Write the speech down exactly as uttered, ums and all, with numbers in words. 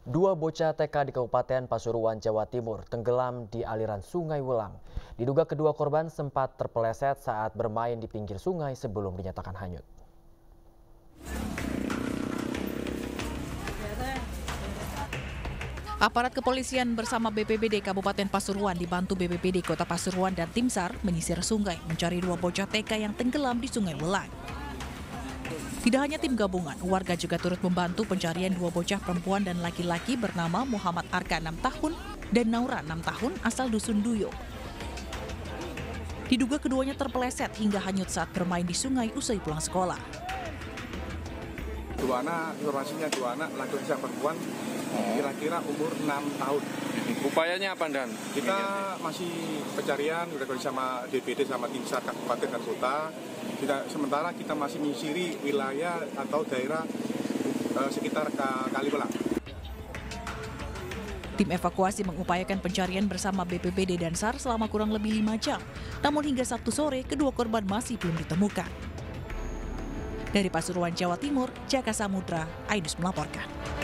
Dua bocah T K di Kabupaten Pasuruan, Jawa Timur tenggelam di aliran Sungai Welang. Diduga kedua korban sempat terpeleset saat bermain di pinggir sungai sebelum dinyatakan hanyut. Aparat kepolisian bersama B P B D Kabupaten Pasuruan dibantu B P B D Kota Pasuruan dan Tim SAR menyisir sungai mencari dua bocah T K yang tenggelam di Sungai Welang. Tidak hanya tim gabungan, warga juga turut membantu pencarian dua bocah perempuan dan laki-laki bernama Muhammad Arka enam tahun dan Naura enam tahun asal Dusun Duyo. Diduga keduanya terpeleset hingga hanyut saat bermain di sungai usai pulang sekolah. Dua anak, informasinya dua anak, laki-laki dan perempuan, kira-kira umur enam tahun. Upayanya apa, Dan? Kita masih pencarian, udah bersama D P D sama Tim SAR Kabupaten dan Kota. Kita, sementara kita masih menyisiri wilayah atau daerah eh, sekitar Kaliwelang. Tim evakuasi mengupayakan pencarian bersama B P B D dan SAR selama kurang lebih lima jam. Namun hingga Sabtu sore, kedua korban masih belum ditemukan. Dari Pasuruan, Jawa Timur, Jaka Samudra, Ainus melaporkan.